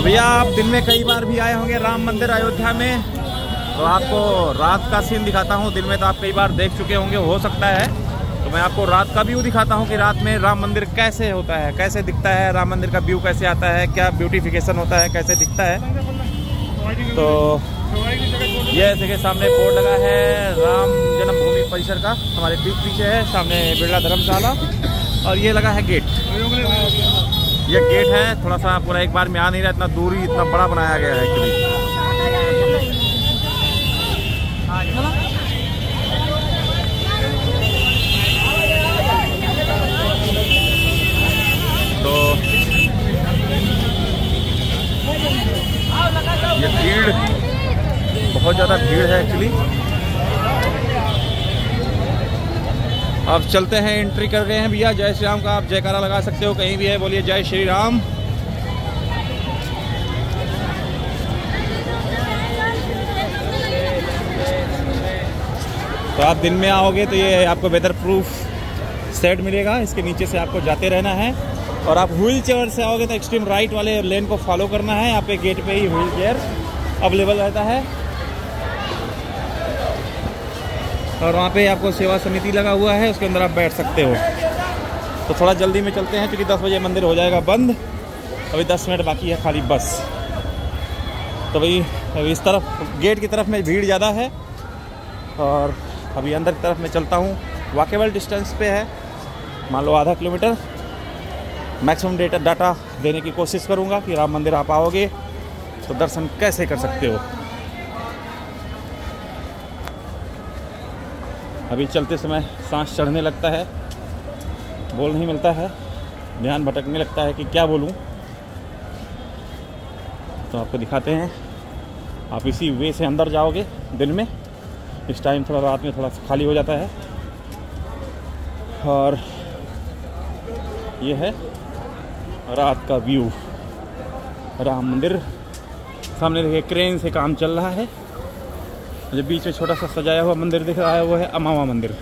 भैया आप दिन में कई बार भी आए होंगे राम मंदिर अयोध्या में, तो आपको रात का सीन दिखाता हूँ। दिन में तो आप कई बार देख चुके होंगे, हो सकता है, तो मैं आपको रात का व्यू दिखाता हूँ कि रात में राम मंदिर कैसे होता है, कैसे दिखता है, राम मंदिर का व्यू कैसे आता है, क्या ब्यूटिफिकेशन होता है, कैसे दिखता है। तो ये देखिए सामने बोर्ड लगा है राम जन्मभूमि परिसर का, हमारे पीछे है सामने बिरला धर्मशाला, और ये लगा है गेट। ये गेट है, थोड़ा सा पूरा एक बार में आ नहीं रहा, इतना दूरी इतना बड़ा बनाया गया है एक्चुअली। तो ये भीड़, बहुत ज़्यादा भीड़ है एक्चुअली। अब चलते हैं, एंट्री कर गए हैं भैया। जय श्री राम का आप जयकारा लगा सकते हो, कहीं भी है बोलिए जय श्री राम। तो आप दिन में आओगे तो ये आपको वेदर प्रूफ सेट मिलेगा, इसके नीचे से आपको जाते रहना है। और आप व्हील चेयर से आओगे तो एक्सट्रीम राइट वाले लेन को फॉलो करना है। यहाँ पे गेट पे ही व्हील चेयर अवेलेबल रहता है, और वहाँ पे आपको सेवा समिति लगा हुआ है, उसके अंदर आप बैठ सकते हो। तो थोड़ा जल्दी में चलते हैं क्योंकि 10 बजे मंदिर हो जाएगा बंद, अभी 10 मिनट बाकी है खाली बस। तो भाई अभी इस तरफ गेट की तरफ में भीड़ ज़्यादा है, और अभी अंदर की तरफ मैं चलता हूँ। वॉकेबल डिस्टेंस पे है, मान लो आधा किलोमीटर। मैक्सिमम डाटा देने की कोशिश करूँगा कि राम मंदिर आप आओगे तो दर्शन कैसे कर सकते हो। अभी चलते समय सांस चढ़ने लगता है, बोल नहीं मिलता है, ध्यान भटकने लगता है कि क्या बोलूं। तो आपको दिखाते हैं, आप इसी वे से अंदर जाओगे दिन में। इस टाइम थोड़ा रात में थोड़ा खाली हो जाता है। और ये है रात का व्यू, राम मंदिर। सामने देखिए क्रेन से काम चल रहा है। जो बीच में छोटा सा सजाया हुआ मंदिर दिख रहा है वो है अमावा मंदिर।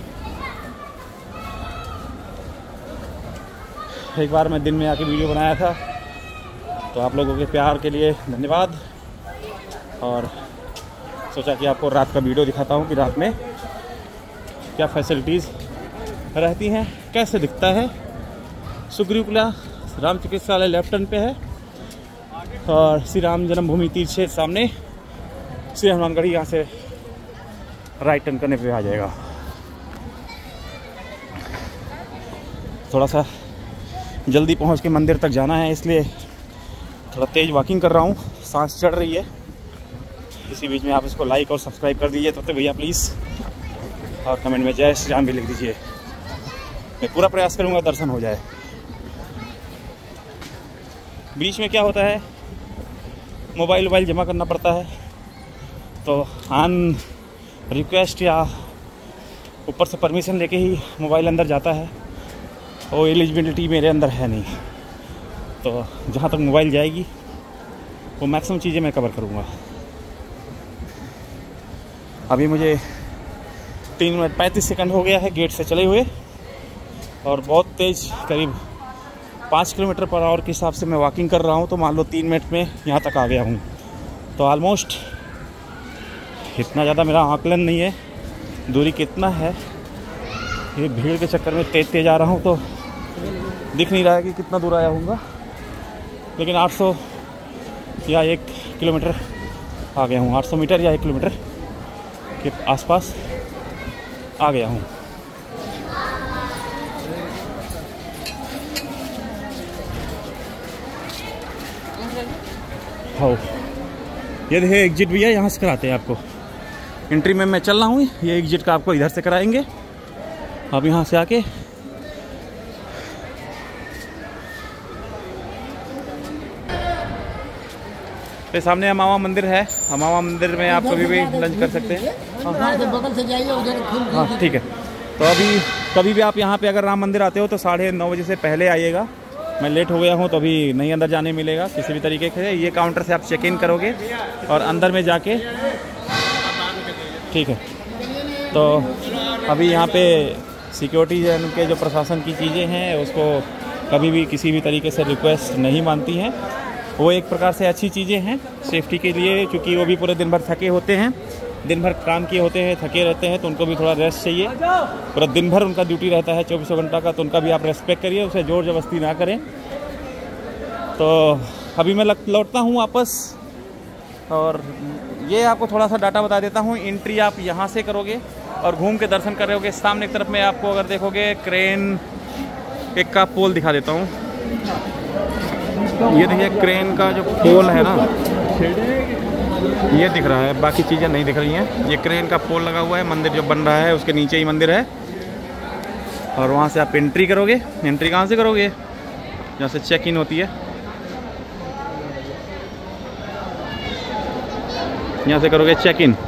एक बार मैं दिन में आके वीडियो बनाया था, तो आप लोगों के प्यार के लिए धन्यवाद। और सोचा कि आपको रात का वीडियो दिखाता हूँ कि रात में क्या फैसिलिटीज़ रहती हैं, कैसे दिखता है। सुग्रीवकुला राम चिकित्सालय लेफ्ट टर्न पे है, और श्री राम जन्मभूमि तीर्थ क्षेत्र सामने श्री हनुमानगढ़ी यहाँ से राइट टर्न करने पे आ जाएगा। थोड़ा सा जल्दी पहुँच के मंदिर तक जाना है, इसलिए थोड़ा तेज़ वॉकिंग कर रहा हूँ, सांस चढ़ रही है। इसी बीच में आप इसको लाइक और सब्सक्राइब कर दीजिए तो भैया प्लीज़, और कमेंट में जय श्री राम भी लिख दीजिए। मैं पूरा प्रयास करूँगा दर्शन हो जाए। बीच में क्या होता है, मोबाइल जमा करना पड़ता है, तो ऑन रिक्वेस्ट या ऊपर से परमिशन लेके ही मोबाइल अंदर जाता है। वो एलिजिबिलिटी मेरे अंदर है नहीं, तो जहाँ तक मोबाइल जाएगी वो मैक्सिमम चीज़ें मैं कवर करूँगा। अभी मुझे 3 मिनट 35 सेकंड हो गया है गेट से चले हुए, और बहुत तेज़ करीब 5 किलोमीटर पर आवर के हिसाब से मैं वॉकिंग कर रहा हूँ। तो मान लो 3 मिनट में यहाँ तक आ गया हूँ। तो ऑलमोस्ट इतना ज़्यादा मेरा आकलन नहीं है दूरी कितना है। ये भीड़ के चक्कर में तेज़ आ रहा हूँ तो दिख नहीं रहा है कि कितना दूर आया हूँगा, लेकिन 800 या 1 किलोमीटर आ गया हूँ। 800 मीटर या 1 किलोमीटर के आसपास आ गया हूँ। हाँ, ये देखिए एग्जिट भैया, यहाँ से कराते हैं आपको। एंट्री में मैं चल रहा हूँ, ये एग्जिट का आपको इधर से कराएंगे। अब यहाँ से आके ये सामने अमावा मंदिर है। अमावा मंदिर में आप कभी भी लंच कर सकते हैं। बगल से जाइए उधर। हाँ ठीक है। तो अभी कभी भी आप यहाँ पे अगर राम मंदिर आते हो तो 9:30 बजे से पहले आइएगा। मैं लेट हो गया हूँ तो अभी नहीं अंदर जाने मिलेगा किसी भी तरीके से। ये काउंटर से आप चेक इन करोगे और अंदर में जाके, ठीक है। तो अभी यहाँ पे सिक्योरिटी के जो प्रशासन की चीज़ें हैं उसको कभी भी किसी भी तरीके से रिक्वेस्ट नहीं मानती हैं। वो एक प्रकार से अच्छी चीज़ें हैं सेफ्टी के लिए, क्योंकि वो भी पूरे दिन भर थके होते हैं, दिन भर काम किए होते हैं, थके रहते हैं, तो उनको भी थोड़ा रेस्ट चाहिए। पूरा दिन भर उनका ड्यूटी रहता है 24 घंटा का, तो उनका भी आप रेस्पेक्ट करिए, उसे ज़ोर ज़बरदस्ती ना करें। तो अभी मैं लौटता हूँ वापस, और ये आपको थोड़ा सा डाटा बता देता हूँ। एंट्री आप यहाँ से करोगे और घूम के दर्शन करोगे। सामने की तरफ में आपको अगर देखोगे क्रेन एक का पोल दिखा देता हूँ। ये देखिए क्रेन का जो पोल है ना, ये दिख रहा है, बाकी चीज़ें नहीं दिख रही हैं। ये क्रेन का पोल लगा हुआ है, मंदिर जो बन रहा है उसके नीचे ही मंदिर है। और वहाँ से आप एंट्री करोगे। एंट्री कहाँ से करोगे? जहाँ से चेक इन होती है, यहाँ से करोगे चेक इन।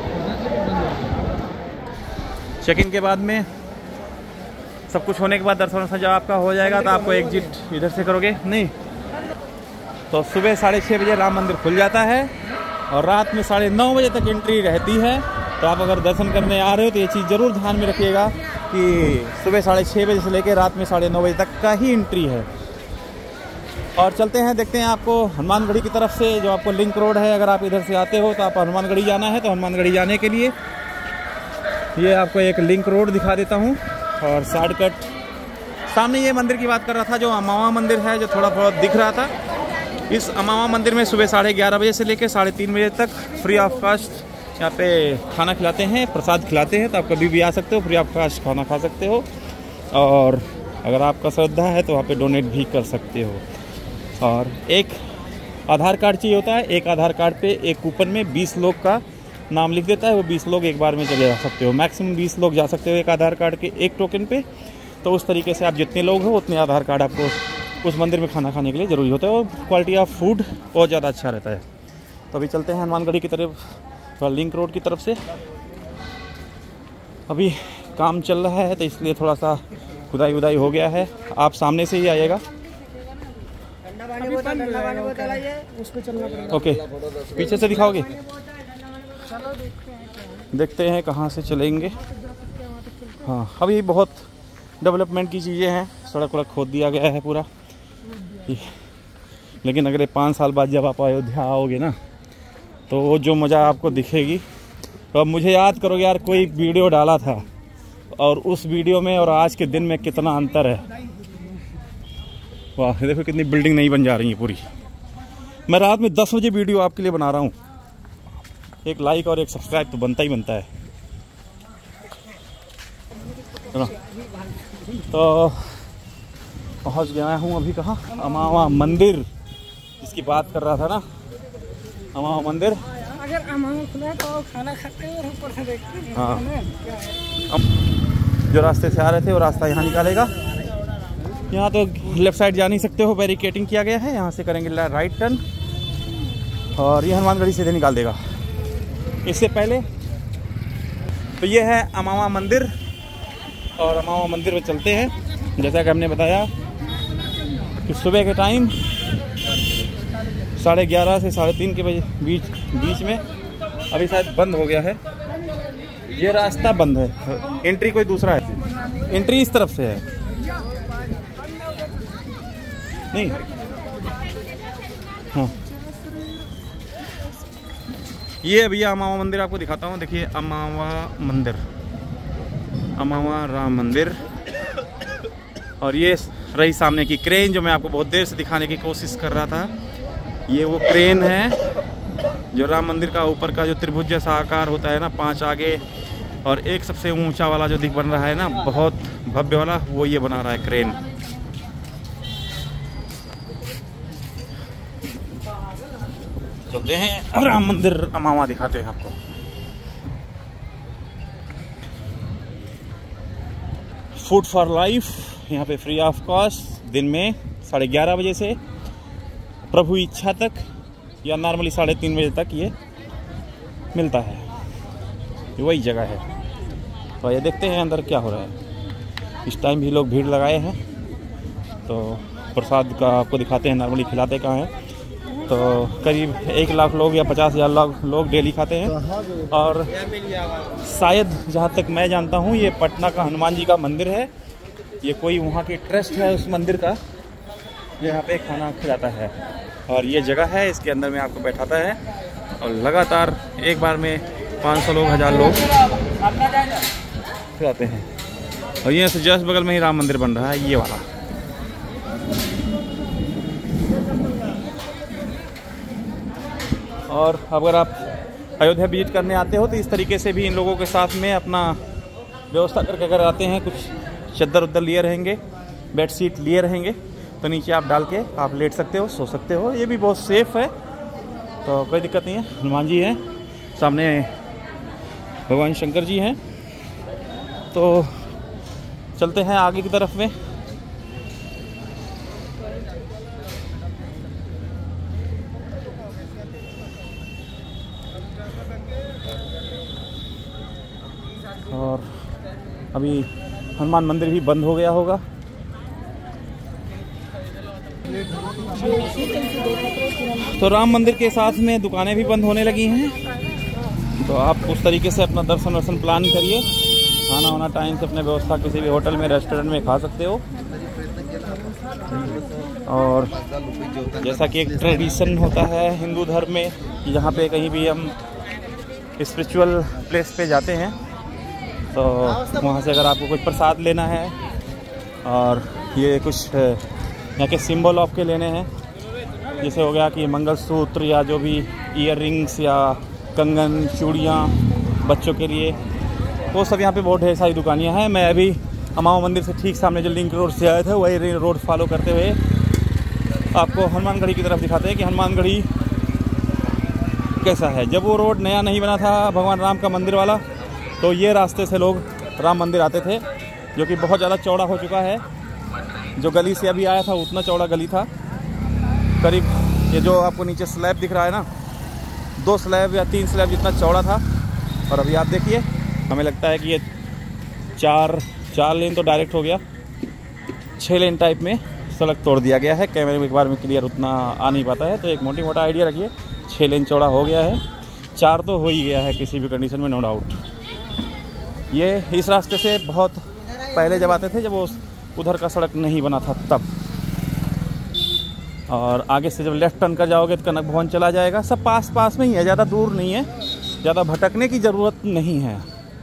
चेक इन के बाद में सब कुछ होने के बाद दर्शन जब आपका हो जाएगा तो आपको एग्जिट इधर से करोगे। नहीं तो सुबह 6:30 बजे राम मंदिर खुल जाता है और रात में 9:30 बजे तक एंट्री रहती है। तो आप अगर दर्शन करने आ रहे हो तो ये चीज़ ज़रूर ध्यान में रखिएगा कि सुबह 6:30 बजे से लेकर रात में 9:30 बजे तक का ही एंट्री है। और चलते हैं, देखते हैं आपको हनुमानगढ़ी की तरफ से जो आपको लिंक रोड है। अगर आप इधर से आते हो तो आप हनुमानगढ़ी जाना है, तो हनुमानगढ़ी जाने के लिए ये आपको एक लिंक रोड दिखा देता हूँ। और शॉर्टकट सामने ये मंदिर की बात कर रहा था, जो अमावा मंदिर है, जो थोड़ा बहुत दिख रहा था। इस अमावा मंदिर में सुबह 11:30 बजे से लेकर 3:30 बजे तक फ्री ऑफ कास्ट यहाँ पे खाना खिलाते हैं, प्रसाद खिलाते हैं। तो आप कभी भी आ सकते हो, फ्री ऑफ कास्ट खाना खा सकते हो। और अगर आपका श्रद्धा है तो वहाँ पे डोनेट भी कर सकते हो। और एक आधार कार्ड चाहिए होता है। एक आधार कार्ड पे एक कूपन में 20 लोग का नाम लिख देता है। वो 20 लोग एक बार में चले जा सकते हो, मैक्सिमम 20 लोग जा सकते हो एक आधार कार्ड के एक टोकन पे। तो उस तरीके से आप जितने लोग हो उतने आधार कार्ड आपको उस मंदिर में खाना खाने के लिए ज़रूरी होता है। और क्वालिटी ऑफ फूड बहुत ज़्यादा अच्छा रहता है। तो अभी चलते हैं हनुमानगढ़ी की तरफ, लिंक रोड की तरफ से। अभी काम चल रहा है तो इसलिए थोड़ा सा खुदाई उदाई हो गया है। आप सामने से ही आइएगा। ओके, पीछे से दिखाओगे? देखते हैं कहाँ से चलेंगे। हाँ, अभी बहुत डेवलपमेंट की चीज़ें हैं। सड़क वड़क खोद दिया गया है पूरा। लेकिन अगले 5 साल बाद जब आप अयोध्या आओगे ना, तो वो जो मज़ा आपको दिखेगी। तो अब मुझे याद करोगे यार, कोई वीडियो डाला था और उस वीडियो में और आज के दिन में कितना अंतर है। वाह, देखो कितनी बिल्डिंग नई बन जा रही है पूरी। मैं रात में 10 बजे वीडियो आपके लिए बना रहा हूँ। एक लाइक और एक सब्सक्राइब तो बनता ही बनता है ना। तो पहुँच गया हूँ अभी कहाँ, अमावा मंदिर जिसकी बात कर रहा था ना, अमावा मंदिर। अगर अमावा खुला तो खाना खाते हैं और ऊपर से देखते हैं। हाँ, जो रास्ते से आ रहे थे वो रास्ता यहाँ निकालेगा। यहाँ तो लेफ्ट साइड जा नहीं सकते हो, बैरिकेटिंग किया गया है। यहाँ से करेंगे राइट टर्न और ये हनुमानगढ़ी सीधे निकाल देगा। इससे पहले तो ये है अमावा मंदिर, और अमावा मंदिर में चलते हैं। जैसा कि हमने बताया कि सुबह के टाइम 11:30 से 3:30 के बजे बीच में अभी शायद बंद हो गया है। ये रास्ता बंद है, एंट्री कोई दूसरा है। एंट्री इस तरफ से है नहीं। हाँ, ये भैया अमावा मंदिर आपको दिखाता हूँ। देखिए अमावा मंदिर, अमावा राम मंदिर। और ये रही सामने की क्रेन जो मैं आपको बहुत देर से दिखाने की कोशिश कर रहा था। ये वो क्रेन है जो राम मंदिर का ऊपर का जो त्रिभुज जैसा आकार होता है ना, 5 आगे और एक सबसे ऊंचा वाला जो दिख बन रहा है ना, बहुत भव्य वाला, वो ये बना रहा है क्रेन। चलते हैं राम मंदिर अमावा दिखाते हैं आपको। फूड फॉर लाइफ यहाँ पे फ्री ऑफ कॉस्ट, दिन में 11:30 बजे से प्रभु इच्छा तक, या नॉर्मली 3:30 बजे तक ये मिलता है। ये वही जगह है। तो ये देखते हैं अंदर क्या हो रहा है। इस टाइम भी लोग भीड़ लगाए हैं। तो प्रसाद का आपको दिखाते हैं, नॉर्मली खिलाते कहाँ हैं। तो करीब 1 लाख लोग या 50,000 लोग डेली खाते हैं। और शायद जहाँ तक मैं जानता हूँ ये पटना का हनुमान जी का मंदिर है। ये कोई वहाँ की ट्रस्ट है उस मंदिर का, जो यहाँ पे खाना खिलाता है। और ये जगह है, इसके अंदर में आपको बैठाता है और लगातार एक बार में 500 लोग 1000 लोग आते हैं। और ये से जस्ट बगल में ही राम मंदिर बन रहा है, ये वाला। और अगर आप अयोध्या विजिट करने आते हो तो इस तरीके से भी इन लोगों के साथ में अपना व्यवस्था करके अगर आते हैं, कुछ चद्दर उद्दर लिए रहेंगे, बेड शीट लिए रहेंगे, तो नीचे आप डाल के आप लेट सकते हो, सो सकते हो। ये भी बहुत सेफ़ है, तो कोई दिक्कत नहीं है। हनुमान जी हैं सामने, भगवान शंकर जी हैं। तो चलते हैं आगे की तरफ में। और अभी हनुमान मंदिर भी बंद हो गया होगा। तो राम मंदिर के साथ में दुकानें भी बंद होने लगी हैं, तो आप उस तरीके से अपना दर्शन प्लान करिए। खाना वाना टाइम से अपने व्यवस्था किसी भी होटल में, रेस्टोरेंट में खा सकते हो। और जैसा कि एक ट्रेडिशन होता है हिंदू धर्म में कि जहाँ पे कहीं भी हम स्पिरिचुअल प्लेस पे जाते हैं तो वहाँ से अगर आपको कुछ प्रसाद लेना है और ये कुछ यहाँ के सिंबल आपके लेने हैं, जैसे हो गया कि मंगलसूत्र या जो भी ईयर रिंग्स या कंगन, चूड़ियाँ बच्चों के लिए, वो सब यहाँ पे बहुत ढेर सारी दुकानियाँ हैं। मैं अभी अमावा मंदिर से ठीक सामने जो लिंक रोड से आए थे वही रोड फॉलो करते हुए आपको हनुमानगढ़ी की तरफ दिखाते हैं कि हनुमानगढ़ी कैसा है। जब वो रोड नया नहीं बना था भगवान राम का मंदिर वाला, तो ये रास्ते से लोग राम मंदिर आते थे, जो कि बहुत ज़्यादा चौड़ा हो चुका है। जो गली से अभी आया था उतना चौड़ा गली था, करीब ये जो आपको नीचे स्लैब दिख रहा है ना, 2 स्लैब या 3 स्लैब जितना चौड़ा था। और अभी आप देखिए, हमें लगता है कि ये 4 लेन तो डायरेक्ट हो गया, 6 लेन टाइप में सड़क तोड़ दिया गया है। कैमरे में एक बार में क्लियर उतना आ नहीं पाता है, तो एक मोटी मोटा आइडिया रखिए, 6 लेन चौड़ा हो गया है, 4 तो हो ही गया है किसी भी कंडीशन में, नो डाउट। ये इस रास्ते से बहुत पहले जब आते थे, जब वो उधर का सड़क नहीं बना था तब। और आगे से जब लेफ्ट टर्न कर जाओगे तो कनक भवन चला जाएगा। सब पास पास में ही है, ज़्यादा दूर नहीं है, ज़्यादा भटकने की ज़रूरत नहीं है।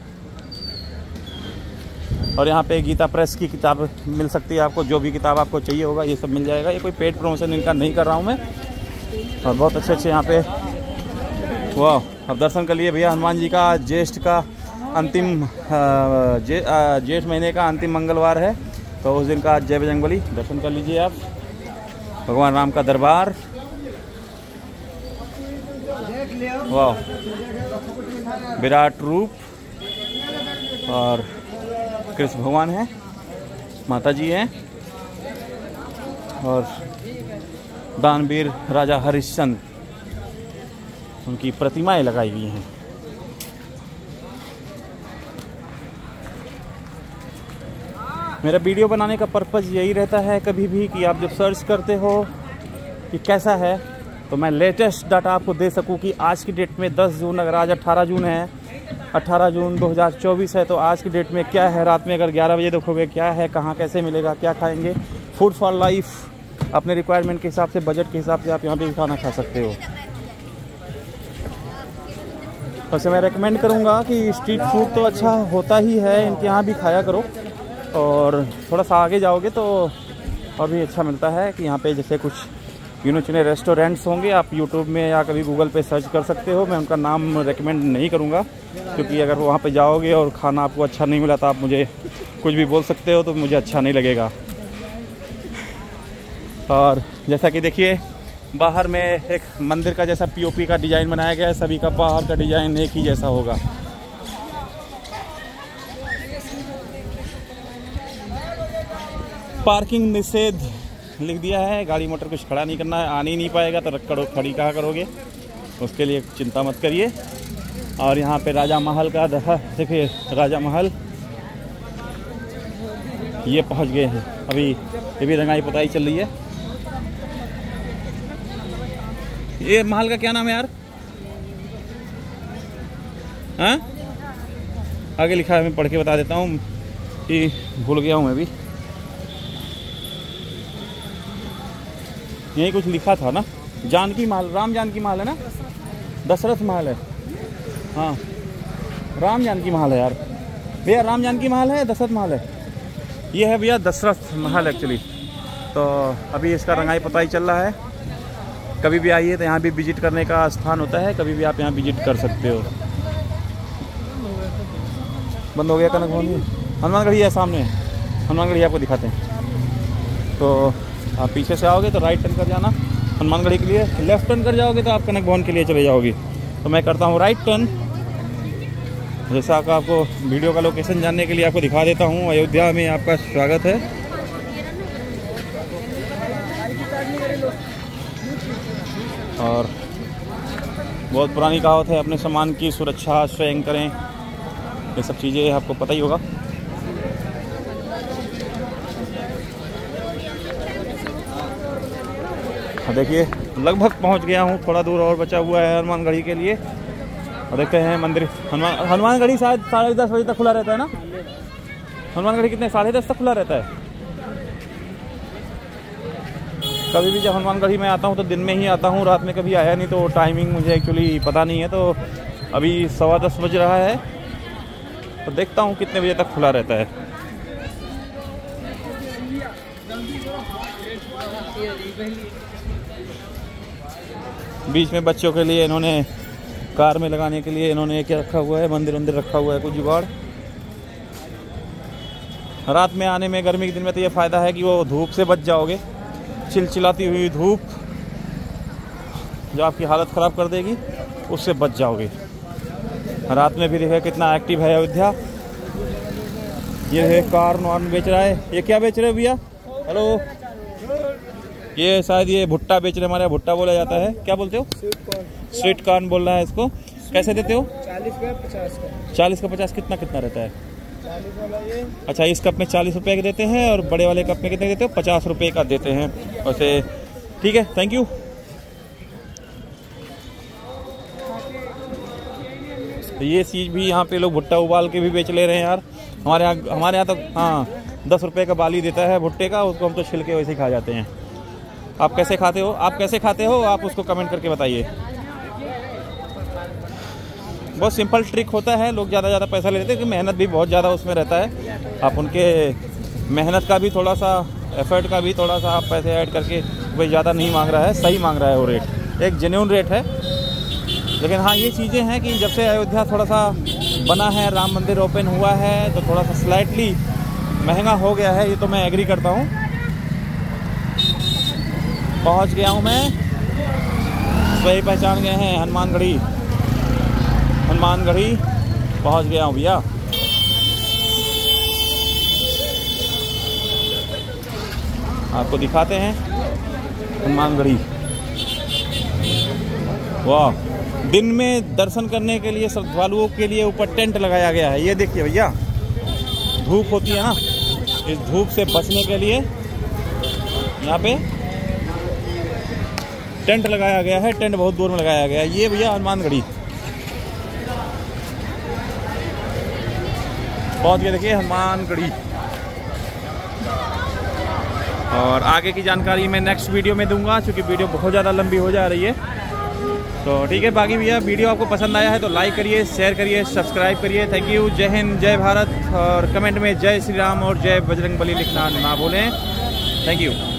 और यहाँ पे गीता प्रेस की किताब मिल सकती है आपको, जो भी किताब आपको चाहिए होगा ये सब मिल जाएगा। ये कोई पेड प्रमोशन इनका नहीं कर रहा हूँ मैं। और बहुत अच्छे यहाँ पे वाह, अब दर्शन कर लिए भैया हनुमान जी का। ज्येष्ठ का अंतिम जेठ महीने का अंतिम मंगलवार है, तो उस दिन का जय बजरंगबली दर्शन कर लीजिए आप। भगवान राम का दरबार, वाह, विराट रूप। और कृष्ण भगवान हैं, माता जी हैं, और दानवीर राजा हरिश्चंद्र, उनकी प्रतिमाएं लगाई हुई हैं। मेरा वीडियो बनाने का पर्पज़ यही रहता है कभी भी कि आप जब सर्च करते हो कि कैसा है, तो मैं लेटेस्ट डाटा आपको दे सकूं कि आज की डेट में 10 जून, अगर आज 18 जून है, 18 जून 2024 है, तो आज की डेट में क्या है। रात में अगर 11 बजे देखोगे क्या है, कहाँ कैसे मिलेगा, क्या खाएंगे। फूड फॉर लाइफ, अपने रिक्वायरमेंट के हिसाब से, बजट के हिसाब से आप यहाँ पे खाना खा सकते हो। वैसे मैं रेकमेंड करूँगा कि स्ट्रीट फूड तो अच्छा होता ही है, इनके यहाँ भी खाया करो। और थोड़ा सा आगे जाओगे तो और भी अच्छा मिलता है कि यहाँ पे जैसे कुछ गिने चुने रेस्टोरेंट्स होंगे, आप यूट्यूब में या कभी गूगल पे सर्च कर सकते हो। मैं उनका नाम रेकमेंड नहीं करूँगा, क्योंकि अगर वहाँ पे जाओगे और खाना आपको अच्छा नहीं मिला तो आप मुझे कुछ भी बोल सकते हो, तो मुझे अच्छा नहीं लगेगा। और जैसा कि देखिए, बाहर में एक मंदिर का जैसा पीओपी का डिज़ाइन बनाया गया है, सभी का बाहर का डिज़ाइन एक ही जैसा होगा। पार्किंग निषेध लिख दिया है, गाड़ी मोटर कुछ खड़ा नहीं करना है, आने ही नहीं पाएगा तो रखो, खड़ी कहाँ करोगे, उसके लिए चिंता मत करिए। और यहाँ पे राजा महल का देखिए, राजा महल ये पहुँच गए हैं। अभी ये भी रंगाई पुताई चल रही है। ये महल का क्या नाम है यार? हाँ, आगे लिखा है, मैं पढ़ के बता देता हूँ कि भूल गया हूँ मैं भी। यही कुछ लिखा था ना, जानकी महल, राम जानकी महल है ना, दशरथ महल है। हाँ राम जानकी महल है यार भैया, राम जानकी महल है, दशरथ महल है। ये है भैया दशरथ महल एक्चुअली। तो अभी इसका रंगाई पता ही चल रहा है। कभी भी आइए तो यहाँ भी विजिट करने का स्थान होता है, कभी भी आप यहाँ विजिट कर सकते हो। बंद हो गया कनक भवन। हनुमानगढ़ी है सामने, हनुमानगढ़ी आपको दिखाते हैं। तो आप पीछे से आओगे तो राइट टर्न कर जाना हनुमानगढ़ी के लिए, लेफ्ट टर्न कर जाओगे तो आप कनक भवन के लिए चले जाओगे। तो मैं करता हूँ राइट टर्न। जैसा कि आपको वीडियो का लोकेशन जानने के लिए आपको दिखा देता हूँ। अयोध्या में आपका स्वागत है। और बहुत पुरानी कहावत है, अपने सामान की सुरक्षा स्वयं करें, ये सब चीज़ें आपको पता ही होगा। देखिए लगभग पहुंच गया हूं, थोड़ा दूर और बचा हुआ है हनुमानगढ़ी के लिए। और देखते हैं मंदिर। हनुमानगढ़ी शायद 10:30 बजे तक खुला रहता है ना? हनुमानगढ़ी कितने 10:30 तक खुला रहता है? कभी भी जब हनुमानगढ़ी में आता हूं तो दिन में ही आता हूं, रात में कभी आया नहीं, तो टाइमिंग मुझे एक्चुअली पता नहीं है। तो अभी 10:15 बज रहा है, तो देखता हूं कितने बजे तक खुला रहता है। बीच में बच्चों के लिए इन्होंने कार में लगाने के लिए इन्होंने क्या रखा हुआ है, मंदिर रखा हुआ है कुछ जुगाड़। रात में आने में गर्मी के दिन में तो ये फ़ायदा है कि वो धूप से बच जाओगे। चिलचिलाती हुई धूप जो आपकी हालत ख़राब कर देगी, उससे बच जाओगे। रात में भी देखिए कितना एक्टिव है अयोध्या। ये है कार नॉन बेच रहा है। ये क्या बेच रहे हो भैया? हेलो, ये शायद ये भुट्टा बेच रहे, हमारे यहाँ भुट्टा बोला जाता है। क्या बोलते हो? स्वीट कॉर्न बोल रहा है इसको। कैसे देते हो? 40 का 50 का। 40 का 50 कितना रहता है? 40 वाला ये। अच्छा, इस कप में 40 रुपये के देते हैं और बड़े वाले कप में कितने देते हो? 50 रुपये का देते हैं वैसे। ठीक है, थैंक यू। तो ये चीज़ भी यहाँ पे लोग भुट्टा उबाल के भी बेच ले रहे हैं यार। हमारे यहाँ तो हाँ 10 रुपये का बाली देता है भुट्टे का, उसको हम तो छिलके वैसे ही खा जाते हैं। आप कैसे खाते हो? आप उसको कमेंट करके बताइए। बहुत सिंपल ट्रिक होता है, लोग ज़्यादा पैसा ले लेते हैं, क्योंकि मेहनत भी बहुत ज़्यादा उसमें रहता है। आप उनके मेहनत का भी थोड़ा सा, एफर्ट का भी थोड़ा सा आप पैसे ऐड करके, भाई ज़्यादा नहीं मांग रहा है, सही मांग रहा है वो रेट, एक जेन्युइन रेट है। लेकिन हाँ ये चीज़ें हैं कि जब से अयोध्या थोड़ा सा बना है, राम मंदिर ओपन हुआ है, तो थोड़ा सा स्लाइटली महंगा हो गया है, ये तो मैं एग्री करता हूँ। पहुँच गया हूँ मैं, सही पहचान गए हैं, हनुमानगढ़ी पहुँच गया हूँ भैया। आपको दिखाते हैं हनुमानगढ़ी। वाह, दिन में दर्शन करने के लिए श्रद्धालुओं के लिए ऊपर टेंट लगाया गया है। ये देखिए भैया, धूप होती है ना, इस धूप से बचने के लिए यहाँ पे टेंट लगाया गया है। टेंट बहुत दूर में लगाया गया है। ये भैया हनुमानगढ़ी पहुँच गए, देखिए हनुमानगढ़ी। और आगे की जानकारी मैं नेक्स्ट वीडियो में दूंगा, क्योंकि वीडियो बहुत ज़्यादा लंबी हो जा रही है। तो ठीक है, बाकी भैया वीडियो आपको पसंद आया है तो लाइक करिए, शेयर करिए, सब्सक्राइब करिए। Thank you. जय हिंद, जय भारत। और कमेंट में जय श्री राम और जय बजरंगबली लिखना ना भूलें। Thank you.